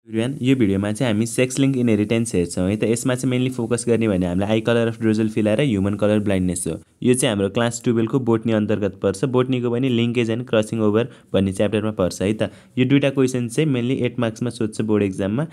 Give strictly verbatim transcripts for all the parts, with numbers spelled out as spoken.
Everyone यो भिडियोमा चाहिँ हामी सेक्स लिङ्क इनहेरिटेन्स हेर्छौँ है त। यसमा चाहिँ मेनली फोकस गर्ने भने हामीलाई आई कलर अफ ड्रोसोफिला र ह्युमन कलर ब्लाइन्डनेस हो। यो चाहिँ हाम्रो क्लास टुवेल्भको बोटनी अन्तर्गत पर्छ। बोटनीको पनि लिङ्केज एन्ड क्रसिङ ओभर भन्ने च्याप्टरमा पर्छ है त। यो दुईवटा क्वेसन चाहिँ मेनली एट मार्क्समा सोध्छ बोर्ड एक्जाममा,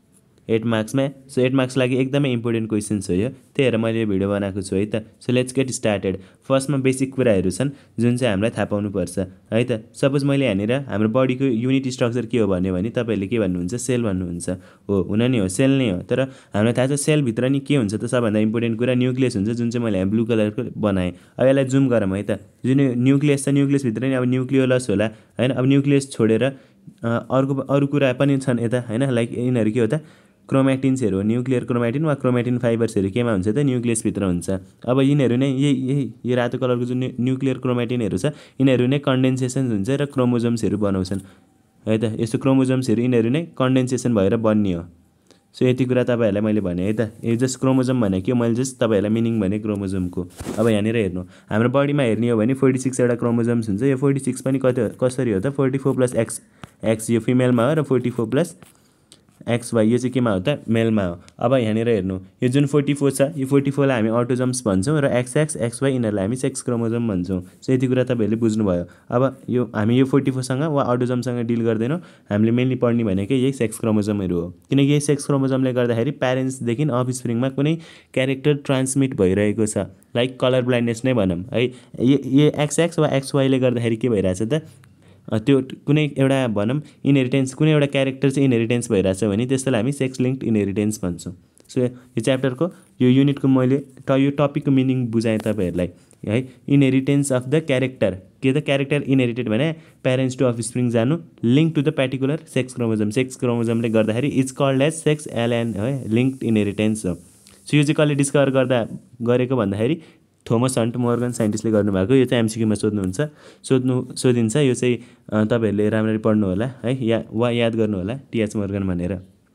एट मार्क्समा। सो एट मार्क्स लागि एकदमै इम्पोर्टेन्ट क्वेसन्स हो यो, त्यही भएर मैले यो भिडियो बनाएको छु है त। So let's get started. फर्स्टमा बेसिक कुराहरू छन् जुन चाहिँ हामीलाई थाहा पाउनुपर्छ है त। सपोज मैले यहाँनिर हाम्रो बडीको युनिट स्ट्रक्चर के हो भन्यो भने तपाईँहरूले के भन्नुहुन्छ, सेल भन्नुहुन्छ। हो, हुन नि हो, सेल नै हो। तर हामीलाई थाहा छ सेलभित्र नि के हुन्छ त, सबभन्दा इम्पोर्टेन्ट कुरा न्युक्लियस हुन्छ, जुन चाहिँ मैले यहाँ ब्लू कलरको बनाएँ। अब यसलाई जुम गरौँ है त। जुन न्युक्लियस छ, न्युक्लियसभित्र नि अब न्युक्लियोलस होला होइन। अब न्युक्लियस छोडेर अर्को अरू कुरा पनि छन् यता होइन, लाइक यिनीहरू के हो त, क्रोमेटिन्सहरू हो। न्युक्लियर क्रोमेटिन वा क्रोमेटिन फाइबर्सहरू केमा हुन्छ त, न्युक्लियसभित्र हुन्छ। अब यिनीहरू नै यही यही यो रातो कलरको जुन न्युक्लियर क्रोमेटिनहरू छ, यिनीहरू नै कन्डेन्सेसन हुन्छ र क्रोमोजोम्सहरू बनाउँछन् है त। यस्तो क्रोमोजोम्सहरू यिनीहरू नै कन्डेन्सेसन भएर बन्ने हो। सो यति कुरा तपाईँहरूलाई मैले भने है त। यो जस्ट क्रोमोजोम भनेको मैले जस्ट तपाईँहरूलाई मिनिङ भने क्रोमोजोमको। अब यहाँनिर हेर्नु, हाम्रो बडीमा हेर्ने हो भने फोर्टी सिक्सवटा क्रोमोजोम्स हुन्छ। यो फोर्टी सिक्स पनि कति कसरी हो त, forty four plus X X यो फिमेलमा हो र forty four plus X Y यो चाहिँ केमा हो त, मेलमा हो। अब यहाँनिर हेर्नु, यो जुन फोर्टी फोर छ, यो फोर्टी फोरलाई हामी अटोजम्स भन्छौँ र एक्स एक्स एक्स वाई यिनीहरूलाई हामी सेक्स क्रोमोजोम भन्छौँ। सो यति कुरा तपाईँहरूले बुझ्नुभयो। अब यो हामी यो फोर्टी फोरसँग वा अटोजमसँग डिल गर्दैनौँ, हामीले मेनली पढ्ने भनेको यही सेक्स क्रोमोजोमहरू हो। किनकि यही सेक्स क्रोमोजोमले गर्दाखेरि प्यारेन्ट्सदेखि अफस्प्रिङमा कुनै क्यारेक्टर ट्रान्समिट भइरहेको छ, लाइक कलर ब्लाइन्डनेस नै भनौँ है। यो एक्स एक्स वा एक्स वाईले गर्दाखेरि के भइरहेछ त, त्यो कुनै एउटा भनौँ इनहेरिटेन्स, कुनै एउटा क्यारेक्टर चाहिँ इनहेरिटेन्स भइरहेछ भने त्यसलाई हामी सेक्स लिङ्क्ड इनहेरिटेन्स भन्छौँ। सो यो च्याप्टरको यो युनिटको मैले त यो टपिकको मिनिङ बुझाएँ तपाईँहरूलाई है। इनहेरिटेन्स अफ द क्यारेक्टर, के त क्यारेक्टर इनहेरिटेड भने प्यारेन्ट्स टु अफस्प्रिङ जानु, link to the particular sex chromosome, sex क्रोमोजोमले गर्दाखेरि इज कल्ड एज सेक्स एलएन है, लिङ्क्ड इनहेरिटेन्स हो। सो यो चाहिँ कसले डिस्कभर गर्दा गरेको भन्दाखेरि थोमस हन्ट मोर्गन साइन्टिस्टले गर्नुभएको। यो चाहिँ एमसिक्यूमा सोध्नुहुन्छ सोध्नु सोधिन्छ। यो चाहिँ तपाईँहरूले राम्ररी पढ्नु होला है, या वा याद गर्नु होला टिएच मोर्गन भनेर।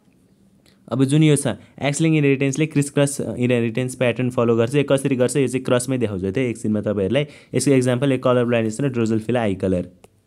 अब जुन यो छ एक्सलिङ इनहेरिटेन्सले criss cross inheritance pattern follow गर्छ। यो कसरी गर्छ यो चाहिँ क्रसमै देखाउँछ त्यो एकछिनमा तपाईँहरूलाई। यसको एक्जाम्पल एक कलर ब्लाइन्डनेस र Drosophila eye colour.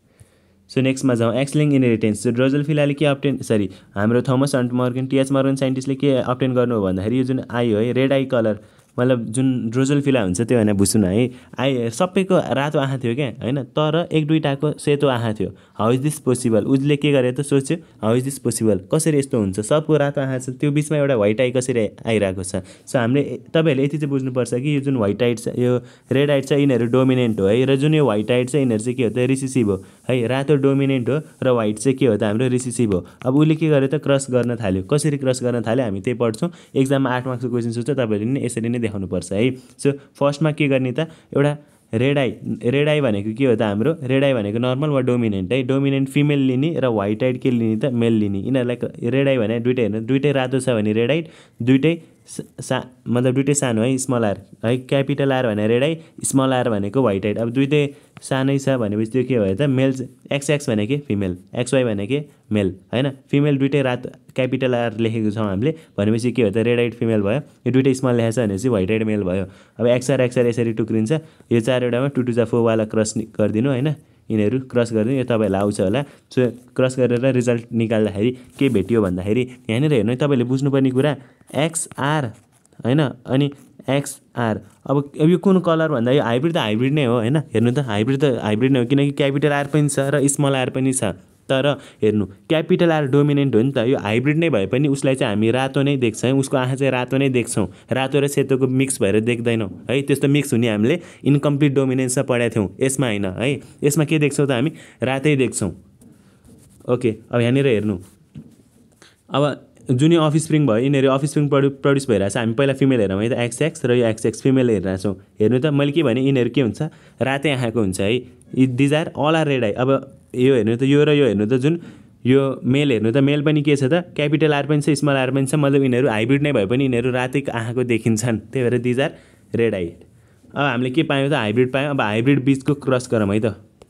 So next जाउँ, एक्सलिङ इनहेरिटेन्स। ड्रोसोफिलाले के अप्टेन सरी हाम्रो Thomas Hunt Morgan T H Morgan साइन्टिस्टले के अप्टेन गर्नु हो भन्दाखेरि यो जुन आई हो है, रेड आई कलर, मतलब जुन ड्रोसोफिला हुन्छ त्यो होइन, बुझ्नु है। आई सबैको रातो आँखा थियो क्या होइन, तर एक दुईवटाको सेतो आँखा थियो। हाउ इज दिस पोसिबल, उसले के गरे त सोच्यो, हाउ इज दिस पोसिबल, कसरी यस्तो हुन्छ, सबको रातो आँखा छ, त्यो बिचमा एउटा व्हाइट आई कसरी आइरहेको छ। सो हामीले तपाईँहरूले यति चाहिँ बुझ्नुपर्छ कि यो जुन व्हाइट आइट छ, यो रेड आइट छ, यिनीहरू डोमिनेन्ट हो है, र जुन यो व्हाइट आइट छ यिनीहरू चाहिँ के हो त, रिसिसिभ हो है। रातो डोमिनेन्ट हो र व्हाइट चाहिँ के हो त, हाम्रो रिसिसिभ हो। अब उसले के गर्यो त, क्रस गर्न थाल्यो। कसरी क्रस गर्न थाल्यो हामी त्यही पढ्छौँ। एक्जाममा आठ मार्क्सको क्वेसन सोध्छ, तपाईँहरूले नि यसरी नै देखाउनुपर्छ है। सो फर्स्टमा के गर्ने त, एउटा रेड आई, रेड आई भनेको के हो त, हाम्रो रेड आई भनेको नर्मल वा डोमिनेन्ट है। डोमिनेन्ट फिमेल लिने र व्हाइट आइट के लिने त, मेल लिने। यिनीहरूलाई रेड आई भने दुइटै हेर्नु, दुइटै रातो छ भने रेड आइट, दुइटै सा मतलब दुइटै सानो है, स्मल आर है। क्यापिटल आर भने रेड आई, स्मल आर भनेको व्हाइट आइट। अब दुइटै सानै छ भनेपछि त्यो के भयो त, मेल। एक्स एक्स भनेको फिमेल, एक्स वाई भनेको मेल होइन। फिमेल दुइटै रातो क्यापिटल आर लेखेको छौँ हामीले भनेपछि के हो त, रेड आइट फिमेल भयो। यो दुइटै स्मल लेखेको छ भनेपछि व्हाइट आइट मेल भयो। अब एक्सआर एक्सआर यसरी टुक्रिन्छ। यो चारवटामा टु टु जा फोरवाला क्रस गरिदिनु होइन, यिनीहरू क्रस गरिदिनु। यो तपाईँहरूलाई आउँछ होला। सो क्रस गरेर रिजल्ट निकाल्दाखेरि के भेट्यो भन्दाखेरि यहाँनिर हेर्नु, तपाईँहरूले बुझ्नुपर्ने कुरा एक्सआर होइन, अनि एक्सआर। अब अब यो कुन कलर भन्दा यो हाइब्रिड त हाइब्रिड नै हो होइन। हेर्नु त हाइब्रिड त हाइब्रिड नै हो, किनकि क्यापिटल आर पनि छ र स्मल आर पनि छ। तर हेर्नु क्यापिटल आर डोमिनेन्ट हो नि त, यो हाइब्रिड नै भए पनि उसलाई चाहिँ हामी रातो नै देख्छौँ, उसको आँखा चाहिँ रातो नै देख्छौँ। रातो र सेतोको मिक्स भएर देख्दैनौँ है। त्यस्तो मिक्स हुने हामीले इन्कम्प्लिट डोमिनेन्समा पढाएको थियौँ, यसमा होइन है। यसमा के देख्छौँ त, हामी रातै देख्छौँ। ओके, अब यहाँनिर हेर्नु, अब जुन यो अफस्प्रिङ भयो, यिनीहरू अफस्प्रिङ प्रडु प्रड्युस भइरहेछ। हामी पहिला फिमेल हेरौँ है त, एक्स एक्स र यो एक्स एक्स फिमेल हेरिरहेछौँ। हेर्नु त मैले के भने, यिनीहरू के हुन्छ, रातै आँखाको हुन्छ है। These are all are red eye. अब यो हेर्नु त, यो र यो हेर्नु त, जुन यो मेल हेर्नु त, मेल पनि के छ त, क्यापिटल आर पनि छ, स्मल आर पनि छ। मतलब यिनीहरू हाइब्रिड नै भए पनि यिनीहरू रातै आँखाको देखिन्छन्, त्यही भएर दिज आर रेड आई। अब हामीले के पायौँ त, हाइब्रिड पायौँ। अब हाइब्रिड बिचको क्रस गरौँ है त।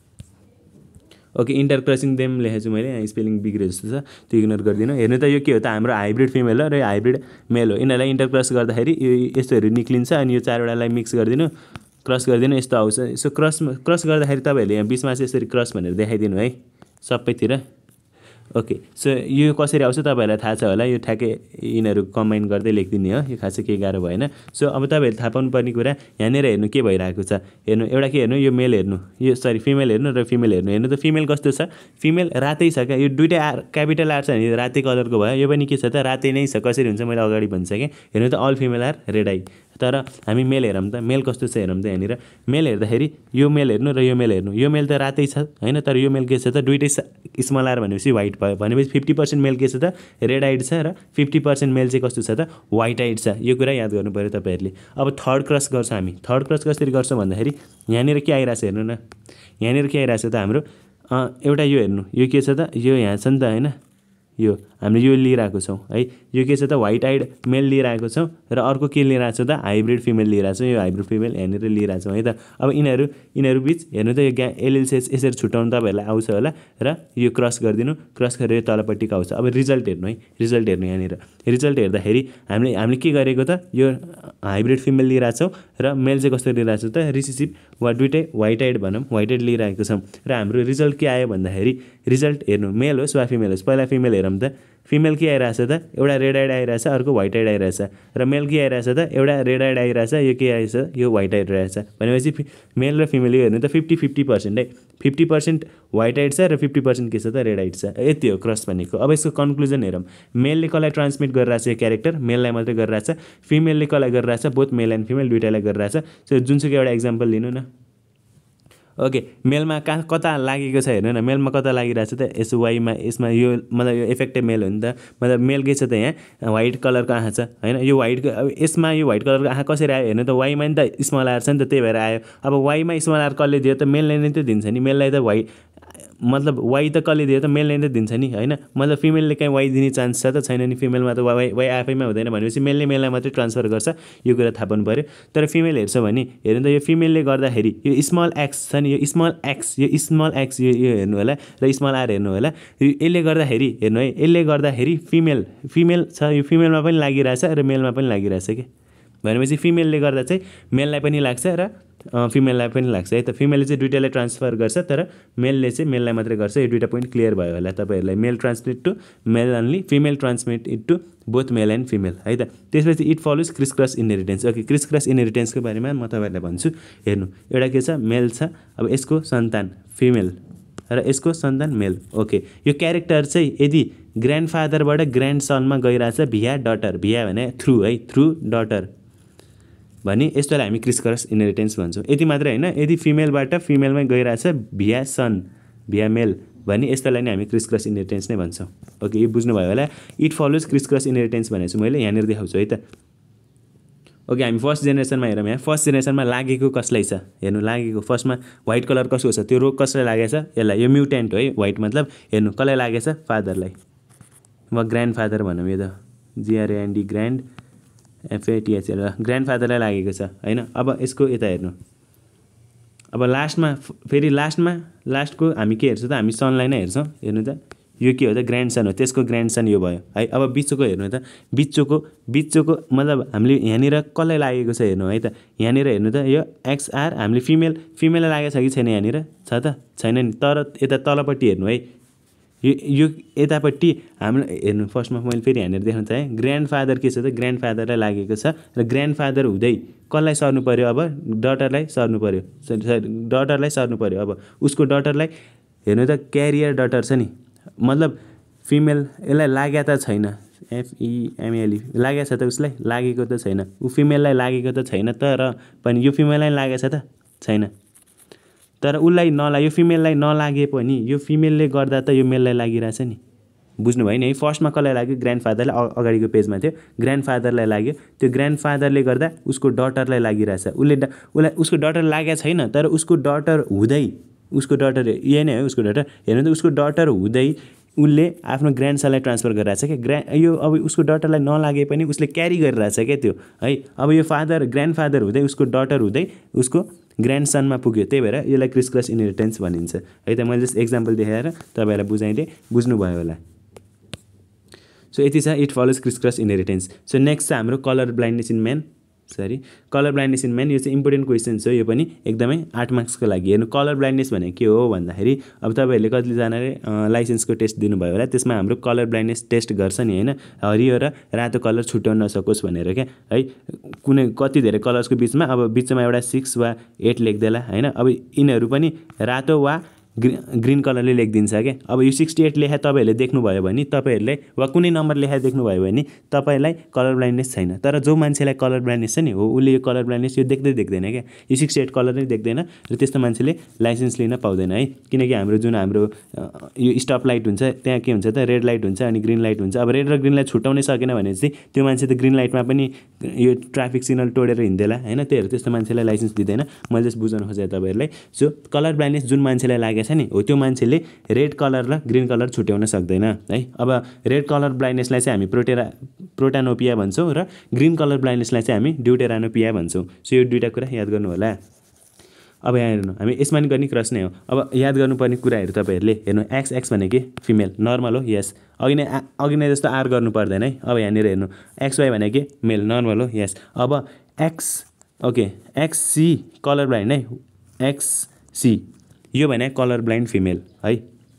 ओके, इन्टर क्रसिङ देम लेखेको छु मैले, यहाँ स्पेलिङ बिग्रे जस्तो छ, त्यो इग्नोर गरिदिनु। हेर्नु त यो के हो त, हाम्रो हाइब्रिड फिमेल हो र यो हाइब्रिड मेल हो। यिनीहरूलाई इन्टर क्रस गर्दाखेरि यो यस्तोहरू निक्लिन्छ, अनि यो चारवटालाई मिक्स गरिदिनु, क्रस गरिदिनु, यस्तो आउँछ। सो क्रस क्रस गर्दाखेरि तपाईँहरूले यहाँ बिचमा चाहिँ यसरी क्रस भनेर देखाइदिनु है सबैतिर। ओके सो यो कसरी आउँछ तपाईँहरूलाई थाहा छ होला यो ठ्याक्कै यिनीहरू कम्बाइन गर्दै लेखिदिने हो यो खासै केही गाह्रो भएन सो अब तपाईँहरूले थाहा पाउनुपर्ने कुरा यहाँनिर हेर्नु के भइरहेको छ हेर्नु एउटा के हेर्नु यो मेल हेर्नु यो सरी फिमेल हेर्नु र फिमेल हेर्नु हेर्नु त फिमेल कस्तो छ फिमेल रातै छ क्या यो दुइटै आर क्यापिटल आर छ भने रातै कलरको भयो यो पनि के छ त रातै नै छ कसरी हुन्छ मैले अगाडि भनिसकेँ हेर्नु त all female are red eye तर हामी मेल हेरौँ त मेल कस्तो छ हेरौँ त यहाँनिर मेल हेर्दाखेरि यो मेल हेर्नु र यो मेल हेर्नु यो मेल त रातै छ होइन तर यो मेल के छ त दुइटै स्मल आर भनेपछि वाइट भयो भनेपछि फिफ्टी पर्सेन्ट मेल के छ त रेड आइड छ र फिफ्टी पर्सेन्ट मेल चाहिँ कस्तो छ त वाइट आइड छ यो कुरा याद गर्नु पऱ्यो तपाईँहरूले अब थर्ड क्रस गर्छ हामी थर्ड क्रस कसरी गर्छौँ भन्दाखेरि यहाँनिर के आइरहेछ हेर्नु न यहाँनिर के आइरहेछ त हाम्रो एउटा यो हेर्नु यो के छ त यो यहाँ छ नि त होइन यो हामीले यो लिइरहेको छौँ है यो के छ त वाइट आइड मेल लिइरहेको छौँ र अर्को के लिइरहेको छ त हाइब्रिड फिमेल लिइरहेको छौँ यो हाइब्रिड फिमेल यहाँनिर लिइरहेको छौँ है त अब यिनीहरू यिनीहरू बिच हेर्नु त यो ग्या एलएलसिएस यसरी छुट्याउनु तपाईँहरूलाई आउँछ होला र यो क्रस गरिदिनु क्रस गरेर तलपट्टिको आउँछ अब रिजल्ट हेर्नु है रिजल्ट हेर्नु यहाँनिर रिजल्ट हेर्दाखेरि हामीले हामीले के गरेको त यो हाइब्रिड फिमेल लिइरहेको छौँ र मेल चाहिँ कस्तो लिइरहेको छ त रिसिसिभ वा दुइटै वाइट आइड भनौँ वाइट आइड लिइरहेको छौँ र हाम्रो रिजल्ट के आयो भन्दाखेरि रिजल्ट हेर्नु मेल होस् वा फिमेल होस् पहिला फिमेल हेरौँ त फिमेल के आइरहेछ त एउटा रेड आइड आइरहेछ अर्को वाइट आइड आइरहेछ र मेल के आइरहेछ त एउटा रेड आइड आइरहेछ यो के आइरहेछ यो वाइट आइड रहेछ भनेपछि मेल र फिमेल यो हेर्नु त फिफ्टी फिफ्टी पर्सेन्ट है फिफ्टी पर्सेन्ट वाइट आइड छ र फिफ्टी पर्सेन्ट के छ त रेड आइड छ यति हो क्रस भनेको अब यसको कन्क्लुजन हेरौँ मेलले कसलाई ट्रान्समिट गरिरहेछ यो क्यारेक्टर मेललाई मात्रै गरिरहेछ फिमेलले कसलाई गरिरहेछ बोथ मेल एन्ड फिमेल दुइटालाई गरिरहेछ सो जुनसुकै एउटा इक्जाम्पल लिनु न ओके मेलमा कहाँ कता लागेको छ हेर्नु न मेलमा कता लागिरहेछ त यसो वाइमा यसमा यो मतलब यो इफेक्टिभ मेल हो नि त मतलब मेल के छ त यहाँ वाइट कलरको आँखा छ होइन यो वाइटको अब यसमा यो वाइट कलरको आँखा कसरी आयो हेर्नु त वाइमा नि त स्मल आर छ नि त त्यही भएर आयो अब वाइमा स्मल आर कसले दियो त मेलले नै त दिन्छ नि मेललाई त वाइ मतलब वाइ त कसले दियो त मेलले नै दिन्छ नि होइन मतलब फिमेलले काहीँ वाइ दिने चान्स छ त छैन नि फिमेलमा त वाइ वाइ आफैमा हुँदैन भनेपछि मेलले मेललाई मात्रै ट्रान्सफर गर्छ यो कुरा थाहा पाउनु पऱ्यो तर फिमेल हेर्छ भने हेर्नु त यो फिमेलले गर्दाखेरि यो स्मल एक्स छ नि यो स्मल एक्स यो स्मल एक्स यो यो हेर्नु होला र स्मल आर हेर्नु होला यसले गर्दाखेरि हेर्नु है यसले गर्दाखेरि फिमेल फिमेल छ यो फिमेलमा पनि लागिरहेछ र मेलमा पनि लागिरहेछ कि भनेपछि फिमेलले गर्दा चाहिँ मेललाई पनि लाग्छ र फिमेललाई पनि लाग्छ है त फिमेलले चाहिँ दुइटालाई ट्रान्सफर गर्छ तर मेलले चाहिँ मेललाई मात्रै गर्छ यो दुइटा पोइन्ट क्लियर भयो होला तपाईँहरूलाई male transmit to male only female transmit it to both male and female है त त्यसपछि it follows criss cross inheritance okay criss cross इनहेरिटेन्सको बारेमा म तपाईँहरूलाई भन्छु हेर्नु एउटा के छ मेल छ अब यसको सन्तान फिमेल र यसको सन्तान मेल ओके यो क्यारेक्टर चाहिँ यदि ग्रान्डफादरबाट ग्रान्ड सनमा गइरहेछ भिया डटर भिया भने थ्रु है थ्रु डटर भने यस्तोलाई हामी क्रिस क्रस इनहेरिटेन्स भन्छौँ यति मात्रै होइन यदि फिमेलबाट फिमेलमै गइरहेछ भिया सन भिया मेल भने यस्तोलाई नै हामी क्रिस क्रस इनहेरिटेन्स नै भन्छौँ ओके यो बुझ्नुभयो होला it follows criss cross inheritance भनेको छु मैले यहाँनिर देखाउँछु है त ओके हामी फर्स्ट जेनेरेसनमा हेरौँ यहाँ फर्स्ट जेनेरेसनमा लागेको कसलाई छ हेर्नु लागेको फर्स्टमा व्हाइट कलर कसको छ त्यो रोग कसलाई लागेछ यसलाई यो म्युटेन्ट हो है व्हाइट मतलब हेर्नु कसलाई लागेछ फादरलाई वा ग्रान्ड फादर भनौँ यो त जिआरएएनडी ग्रान्ड एफएटिएचएल ग्रान्ड फादरलाई लागेको छ होइन अब यसको यता हेर्नु अब लास्टमा फेरि लास्टमा लास्टको हामी के हेर्छौँ त हामी सनलाई नै हेर्छौँ हेर्नु त यो के हो त ग्रान्ड सन हो त्यसको ग्रान्ड सन यो भयो है अब बिचको हेर्नु त बिचको बिचको मतलब हामीले यहाँनिर कसलाई लागेको छ हेर्नु है त यहाँनिर हेर्नु त यो एक्सआर हामीले फिमेल फिमेललाई लागेको छ कि छैन यहाँनिर छ त छैन नि तर यता तलपट्टि हेर्नु है यो यो यतापट्टि हाम्रो हेर्नु फर्स्टमा मैले फेरि यहाँनिर देख्न चाहेँ ग्रान्ड फादर के छ त ग्रान्ड फादरलाई लागेको छ र ग्रान्ड फादर हुँदै कसलाई सर्नु पऱ्यो अब डटरलाई सर्नु पऱ्यो डटरलाई सर्नु पऱ्यो अब उसको डटरलाई हेर्नु त क्यारियर डटर छ नि मतलब फिमेल यसलाई लाग्या त छैन एफइएमएलई लागेको छ त उसलाई लागेको त छैन ऊ फिमेललाई लागेको त छैन तर पनि यो फिमेललाई लागेको छ त छैन तर उसलाई नला यो फिमेललाई नलागे पनि यो फिमेलले गर्दा त यो मेललाई लागिरहेछ नि बुझ्नुभयो नि है फर्स्टमा कसलाई लाग्यो ग्रान्ड फादरलाई अगाडिको पेजमा थियो ग्रान्ड फादरलाई लाग्यो त्यो ग्रान्ड फादरले गर्दा उसको डटरलाई लागिरहेछ उसले उसलाई उसको डटर लागेको छैन तर उसको डटर हुँदै उसको डटर यही नै हो उसको डटर हेर्नु त उसको डटर हुँदै उसले आफ्नो ग्रान्ड सनलाई ट्रान्सफर गरिरहेछ क्या ग्रा यो अब उसको डटरलाई नलागे पनि उसले क्यारी गरिरहेछ क्या त्यो है अब यो फादर ग्रान्ड फादर हुँदै उसको डटर हुँदै उसको ग्रान्ड सनमा पुग्यो त्यही भएर यसलाई क्रिस क्रस इनहेरिटेन्स भनिन्छ है त मैले जस्ट एक्जाम्पल देखाएर तपाईँहरूलाई बुझाइदिएँ बुझ्नुभयो होला सो यति छ it follows criss cross inheritance so next छ हाम्रो colour blindness in man sorry colour blindness in man यो चाहिँ इम्पोर्टेन्ट क्वेसन छ यो पनि एकदमै आठ मार्क्सको लागि हेर्नु कलर ब्लाइन्डनेस भनेको के हो भन्दाखेरि अब तपाईँहरूले कतिजनाले लाइसेन्सको टेस्ट दिनुभयो होला त्यसमा हाम्रो कलर ब्लाइन्डनेस टेस्ट गर्छ नि होइन हरियो र रातो कलर छुट्याउन नसकोस् भनेर क्या है कुनै कति धेरै कलर्सको बिचमा अब बिचमा एउटा सिक्स वा एट लेख्दैला होइन अब यिनीहरू पनि रातो वा ग्री ग्रिन कलरले लेखिदिन्छ क्या अब यो सिक्सटी एट लेखा तपाईँहरूले देख्नुभयो भने तपाईँहरूले वा कुनै नम्बर लेखा देख्नुभयो भने तपाईँलाई कलर ब्लाइन्डनेस छैन तर जो मान्छेलाई कलर ब्लाइन्डनेस छ नि हो उसले यो कलर ब्लाइन्डनेस यो देख्दै देख्दैन क्या यो सिक्सटी एट कलर नै देख्दैन र त्यस्तो मान्छेले लाइसेन्स लिन पाउँदैन है किनकि हाम्रो जुन हाम्रो यो स्टप लाइट हुन्छ त्यहाँ के हुन्छ त रेड लाइट हुन्छ अनि ग्रिन लाइट हुन्छ अब रेड र ग्रिनलाई छुट्याउनै सकेन भने चाहिँ त्यो मान्छे त ग्रिन लाइटमा पनि यो ट्राफिक सिग्नल तोडेर हिँड्दैला होइन त्यही त्यस्तो मान्छेलाई लाइसेन्स दिँदैन मैले जस्ट बुझाउन खोजेँ तपाईँहरूलाई सो कलर ब्लाइन्डनेस जुन मान्छेलाई लागेको छ नि हो त्यो मान्छेले रेड कलर र ग्रिन कलर छुट्याउन सक्दैन है अब रेड कलर ब्लाइन्डनेसलाई चाहिँ हामी प्रोटेरा प्रोटानोपिया भन्छौँ र ग्रिन कलर ब्लाइन्डनेसलाई चाहिँ हामी ड्युटेरानोपिया भन्छौँ सो यो दुईवटा कुरा याद गर्नु होला अब यहाँ हेर्नु हामी यसमा नि गर्ने क्रस नै हो अब याद गर्नुपर्ने कुराहरू तपाईँहरूले हेर्नु एक्स एक्स भनेको फिमेल नर्मल हो यस अघि नै अघि नै जस्तो आर गर्नु पर्दैन है अब यहाँनिर हेर्नु एक्स वाई भनेको मेल नर्मल हो यस अब X okay X C colour blind है एक्स सी यो भने कलर ब्लाइन्ड फिमेल है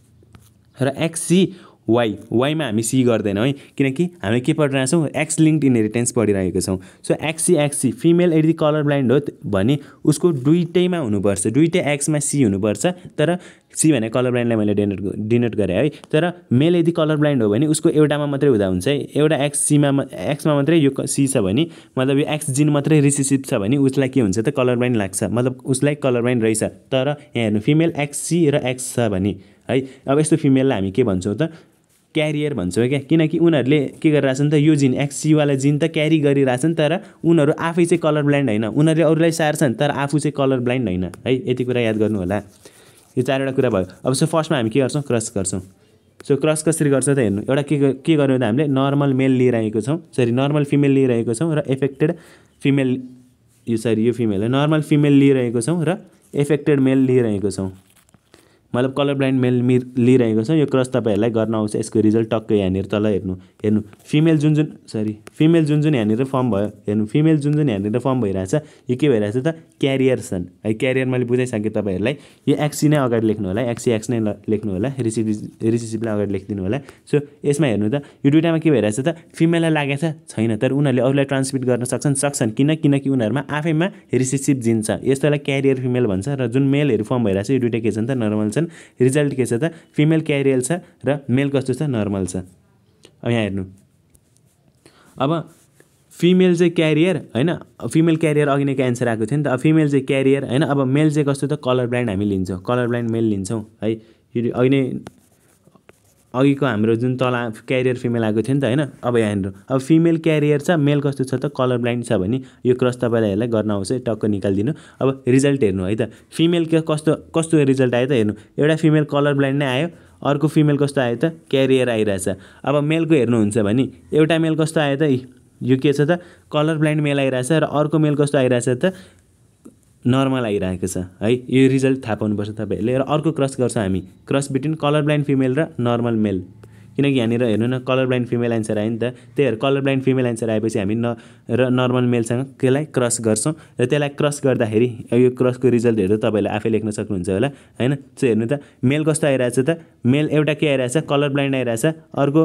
र एक्स सी वाई वाईमा हामी सी गर्दैनौँ है किनकि हामीले के पढिरहेको छौँ एक्स लिङ्क्ड इनहेरिटेन्स पढिरहेको छौँ so X C X C female यदि कलर ब्लाइन्ड हो भने उसको दुइटैमा हुनुपर्छ दुइटै एक्समा सी हुनुपर्छ तर सी भने कलर ब्लाइन्डलाई मैले डिनोट डिनोट गरेँ है तर मेल यदि कलर ब्लाइन्ड हो भने उसको एउटामा मात्रै हुँदा हुन्छ है एउटा एक्स सीमा एक्समा मात्रै यो सी छ भने मतलब यो एक्स जिन मात्रै रिसिसिभ छ भने उसलाई के हुन्छ त कलर ब्लाइन्ड लाग्छ मतलब उसलाई कलर ब्लाइन्ड रहेछ तर यहाँ हेर्नु फिमेल एक्स सी र एक्स छ भने है अब यस्तो फिमेललाई हामी के भन्छौँ त क्यारियर भन्छौँ क्या किनकि उनीहरूले के गरिरहेछन् त यो जिन एक्ससीवाला जिन त क्यारी गरिरहेछन् तर उनीहरू आफै चाहिँ कलर ब्लाइन्ड होइन उनीहरूले अरूलाई सार्छन् तर आफू चाहिँ कलर ब्लाइन्ड होइन है यति कुरा याद गर्नु होला यो चारवटा कुरा भयो अब सो फर्स्टमा हामी के गर्छौँ क्रस गर्छौँ सो क्रस कसरी गर्छ त हेर्नु एउटा के के गर्नु त हामीले नर्मल मेल लिइरहेको छौँ सरी नर्मल फिमेल लिइरहेको छौँ र एफेक्टेड फिमेल यो सरी यो फिमेल हो नर्मल फिमेल लिइरहेको छौँ र एफेक्टेड मेल लिइरहेको छौँ मतलब कलर ब्लाइन्ड मेल मि लिइरहेको छ यो क्रस तपाईँहरूलाई गर्न आउँछ यसको रिजल्ट टक्कै यहाँनिर तल हेर्नु हेर्नु फिमेल जुन जुन सरी फिमेल जुन जुन यहाँनिर फर्म भयो हेर्नु फिमेल जुन जुन यहाँनिर फर्म भइरहेछ यो के भइरहेछ त क्यारियर छन् है क्यारियर मैले बुझाइसकेँ तपाईँहरूलाई यो एक्सी नै अगाडि लेख्नु होला एक्सी एक्स नै लेख्नु होला रिसिभ रिसिसिभलाई अगाडि लेखिदिनु होला सो यसमा हेर्नु त यो दुइटामा के भइरहेछ त फिमेललाई लागेको छ छैन तर उनीहरूले अरूलाई ट्रान्समिट गर्न सक्छन् सक्छन् किन किनकि उनीहरूमा आफैमा रिसिसिभ जिन छ यस्तोलाई क्यारियर फिमेल भन्छ र जुन मेलहरू फर्म भइरहेछ यो दुइटा के छन् त नर्मल छन् रिजल्ट के छ त फिमेल क्यारियल छ र मेल कस्तो छ नर्मल छ अब यहाँ हेर्नु अब फिमेल चाहिँ क्यारियर होइन फिमेल क्यारियर अघि नै एन्सर आएको थियो नि त अब फिमेल चाहिँ क्यारियर होइन अब मेल चाहिँ कस्तो त कलर ब्लाइन्ड हामी लिन्छौँ कलर ब्लाइन्ड मेल लिन्छौँ है यो अघि नै अघिको हाम्रो जुन तल क्यारियर फिमेल आएको थियो नि त होइन अब यहाँ हेर्नु अब फिमेल क्यारियर छ मेल कस्तो छ त कलर ब्लाइन्ड छ भने यो क्रस तपाईँलाई यसलाई गर्न आउँछ टक्क निकालिदिनु अब रिजल्ट हेर्नु है त फिमेल के कस्तो कस्तो रिजल्ट आयो त हेर्नु एउटा फिमेल कलर ब्लाइन्ड नै आयो अर्को फिमेल कस्तो आयो त क्यारियर आइरहेछ अब मेलको हेर्नुहुन्छ भने एउटा मेल कस्तो आयो त यो के छ त कलर ब्लाइन्ड मेल आइरहेछ र अर्को मेल कस्तो आइरहेछ त नर्मल आइरहेको छ है यो रिजल्ट थाहा पाउनुपर्छ तपाईँहरूले र अर्को क्रस गर्छ हामी cross between colour blind female र नर्मल मेल किनकि यहाँनिर हेर्नु न कलर ब्लाइन्ड फिमेल एन्सर आयो नि त त्यही भएर कलर ब्लाइन्ड फिमेल एन्सर आएपछि हामी न र नर्मल मेलसँग त्यसलाई क्रस गर्छौँ र त्यसलाई क्रस गर्दाखेरि यो क्रसको रिजल्टहरू तपाईँले आफै लेख्न सक्नुहुन्छ होला होइन सो हेर्नु त मेल कस्तो आइरहेछ त मेल एउटा के आइरहेछ कलर ब्लाइन्ड आइरहेछ अर्को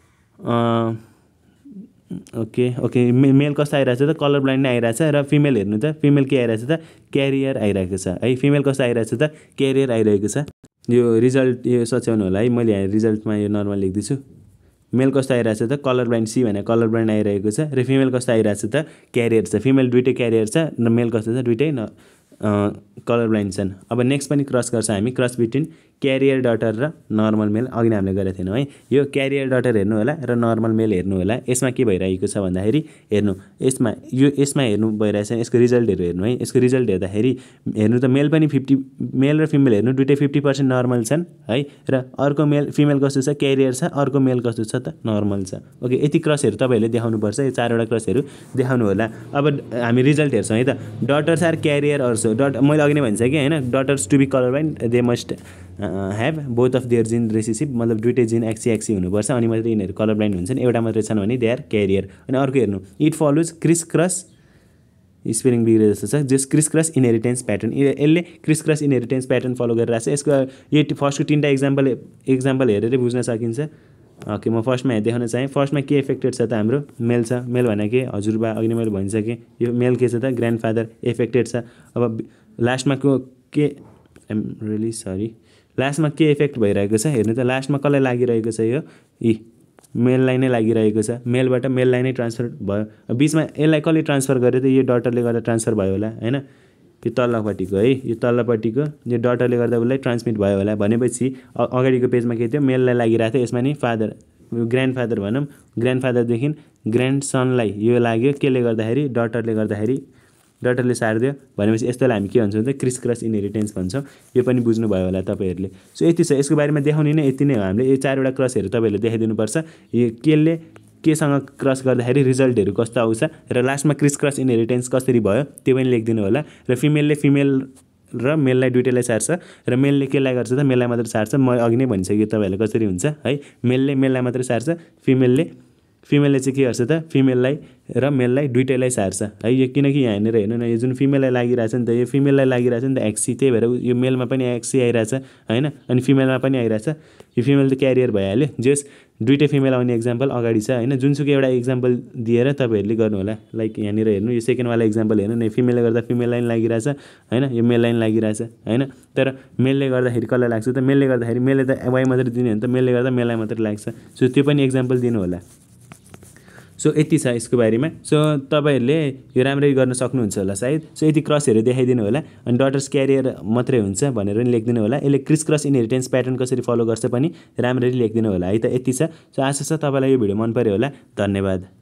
ओके ओके मेल कस्तो आइरहेछ त कलर ब्लाइन्ड नै आइरहेछ र फिमेल हेर्नु त फिमेल के आइरहेछ त क्यारियर आइरहेको छ है फिमेल कस्तो आइरहेछ त क्यारियर आइरहेको छ यो रिजल्ट यो सच्याउनु होला है मैले यहाँ रिजल्टमा यो नर्मल लेख्दैछु मेल कस्तो आइरहेछ त कलर ब्लाइन्ड सी भने कलर ब्लाइन्ड आइरहेको छ र फिमेल कस्तो आइरहेछ त क्यारियर छ फिमेल दुइटै क्यारियर छ र मेल कस्तो छ दुइटै न कलर ब्लाइन्ड छन् अब नेक्स्ट पनि क्रस गर्छ हामी क्रस बिट्विन क्यारियर डटर र नर्मल मेल अघि नै हामीले गरेको थिएनौँ है यो क्यारियर डटर हेर्नु होला र नर्मल मेल हेर्नु होला यसमा के भइरहेको छ भन्दाखेरि हेर्नु यसमा यो यसमा हेर्नु भइरहेछ यसको रिजल्टहरू हेर्नु है यसको रिजल्ट हेर्दाखेरि हेर्नु त मेल पनि फिफ्टी मेल र फिमेल हेर्नु दुइटै फिफ्टी पर्सेन्ट नर्मल छन् है र अर्को मेल फिमेल कस्तो छ क्यारियर छ अर्को मेल कस्तो छ त नर्मल छ ओके यति क्रसहरू तपाईँहरूले देखाउनुपर्छ यो चारवटा क्रसहरू देखाउनु होला अब हामी रिजल्ट हेर्छौँ है त डटर्स आर क्यारियर अल्सो डट मैले अघि नै भनिसकेँ होइन daughters to be colour blind they must have both of their gene recessive मतलब दुइटै जिन एक्सी एक्सी हुनुपर्छ अनि मात्रै यिनीहरू कलर ब्लाइन्ड हुन्छन् एउटा मात्रै छन् भने दे आर क्यारियर अनि अर्को हेर्नु it follows criss cross spelling बिग्रे जस्तो छ जस क्रिस क्रस इनहेरिटेन्स प्याटर्न यसले criss cross inheritance pattern follow गरिरहेको छ यसको यो फर्स्टको तिनवटा इक्जाम्पल इक्जाम्पल हेरेरै बुझ्न सकिन्छ ओके म फर्स्टमा देखाउन चाहेँ फर्स्टमा के एफेक्टेड छ त हाम्रो मेल छ मेल भने के हजुरबा अघि नै मैले भनिसकेँ यो मेल के छ त ग्रान्डफादर एफेक्टेड छ अब लास्टमा को के आइम रियली सरी लास्टमा के इफेक्ट भइरहेको छ हेर्नु त लास्टमा कसलाई लागिरहेको छ यो यी मेललाई नै लागिरहेको छ मेलबाट मेललाई नै ट्रान्सफर भयो बिचमा यसलाई कसले ट्रान्सफर गर्यो त यो डटरले गर्दा ट्रान्सफर भयो होला हैन यो तल्लोपट्टिको है यो तल्लोपट्टिको यो डटरले गर्दा उसलाई ट्रान्समिट भयो होला भनेपछि अगाडिको पेजमा के थियो मेललाई लागिरहेको थियो यसमा नि फादर ग्रान्डफादर भनौँ ग्रान्डफादरदेखि ग्रान्डसनलाई यो लाग्यो केले गर्दाखेरि डटरले गर्दाखेरि डटरले सार्दियो भनेपछि यस्तोलाई हामी के भन्छौँ त क्रिस क्रस इनहेरिटेन्स भन्छौँ यो पनि बुझ्नुभयो होला तपाईँहरूले सो यति छ यसको बारेमा देखाउने नै यति नै हो हामीले यो चारवटा क्रसहरू तपाईँहरूले देखाइदिनुपर्छ यो केले केसँग क्रस गर्दाखेरि रिजल्टहरू कस्तो आउँछ र लास्टमा क्रिस क्रस इनहेरिटेन्स कसरी भयो त्यो पनि लेखिदिनु होला र फिमेलले फिमेल र मेललाई दुइटैलाई सार्छ र मेलले केलाई गर्छ त मेललाई मात्र सार्छ म अघि नै भनिसकेँ तपाईँहरूलाई कसरी हुन्छ है मेलले मेललाई मात्र सार्छ फिमेलले फिमेलले चाहिँ के गर्छ त फिमेललाई र मेललाई दुइटैलाई सार्छ है यो किनकि यहाँनिर हेर्नु न यो जुन फिमेललाई लागिरहेछ नि त यो फिमेललाई लागिरहेछ नि त एक्सी त्यही भएर यो मेलमा पनि एक्सी आइरहेछ होइन अनि फिमेलमा पनि आइरहेछ यो फिमेल त क्यारियर भइहाल्यो जस दुइटै फिमेल आउने इक्जाम्पल अगाडि छ होइन जुनसुकै एउटा इक्जाम्पल दिएर तपाईँहरूले गर्नु होला लाइक यहाँनिर हेर्नु यो सेकेन्डवाला इक्जाम्पल हेर्नु न फिमेलले गर्दा फिमेललाई पनि लागिरहेछ होइन यो मेललाई पनि लागिरहेछ होइन तर मेलले गर्दाखेरि कसलाई लाग्छ त मेलले गर्दाखेरि मेलले त वाइ मात्रै दिने हो नि त मेलले गर्दा मेललाई मात्रै लाग्छ सो त्यो पनि इक्जाम्पल दिनु होला सो यति छ यसको बारेमा सो तपाईँहरूले यो राम्ररी गर्न सक्नुहुन्छ होला सायद सो यति क्रसहरू देखाइदिनु होला अनि डटर्स क्यारियर मात्रै हुन्छ भनेर पनि लेखिदिनु होला यसले क्रिस क्रस इनहेरिटेन्स प्याटर्न कसरी फलो गर्छ पनि राम्ररी लेखिदिनु होला है त यति छ सो आशा छ तपाईँलाई यो भिडियो मन पर्यो होला धन्यवाद।